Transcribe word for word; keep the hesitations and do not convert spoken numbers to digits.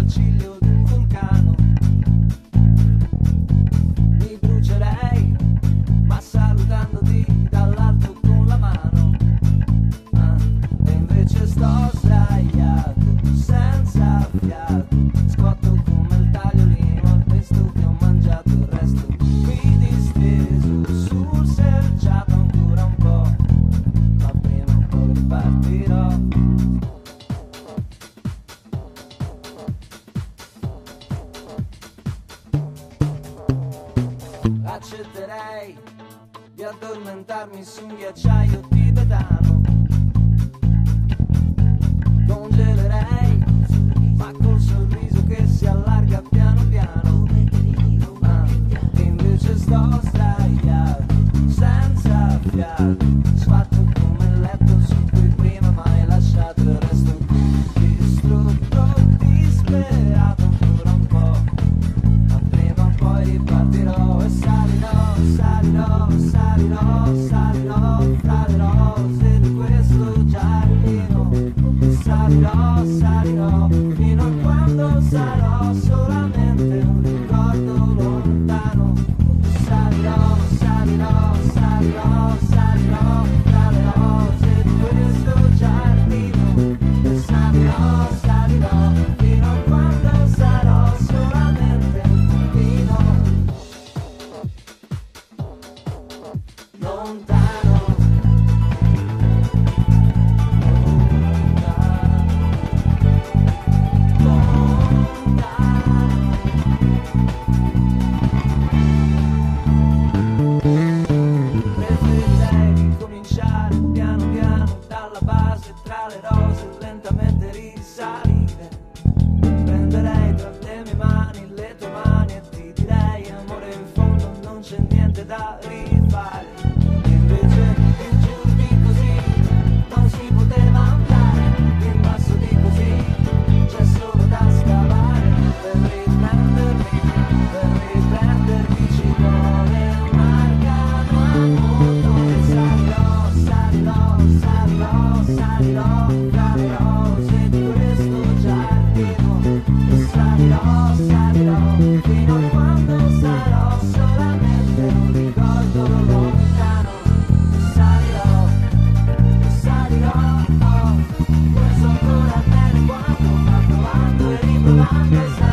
al ciglio di un vulcano. Mi brucerei, ma salutandoti dall'alto con la mano. Ah, e invece sto sdraiato, senza fiato, scotto come il tagliolino al pesto che ho mangiato. Il resto qui disteso sul selciato ancora un po', ma prima o poi ripartirò. Accetterei di addormentarmi su un ghiacciaio tibetano. Congelerei, ma col sorriso che si allarga piano piano. Ah, invece sto sdraiato, senza fiato, sfatto come il letto su cui prima mai lasciato. Il resto qui distrutto, disperato ancora un po', ma prima o poi ripartirò e salirò, salirò, salirò, salirò fra le rose di questo giardino. Salirò, salirò, fino a quando sarò solamente un ricordo lontano. Salirò, salirò, salirò, salirò fra le rose di questo giardino. Salirò, salirò, fino a quando sarò solamente un bambino lontano. Preferirei ricominciare piano piano dalla base, tra le rose, lentamente risalire. Prenderei tra le mie mani le tue mani e ti direi: amore, in fondo non c'è niente da rifare. E invece in giù di così non si poteva andare, in basso di così c'è solo da scavare. Per riprendermi, per riprendermi ci vuole un'arcano a motore. Salirò, salirò, salirò, salirò tra le rose di questo giardino. E salirò, salirò, fino a quando sarò solamente un ricordo lontano. Salirò, salirò, oh, non so ancora bene quando, ma provando e riprovando.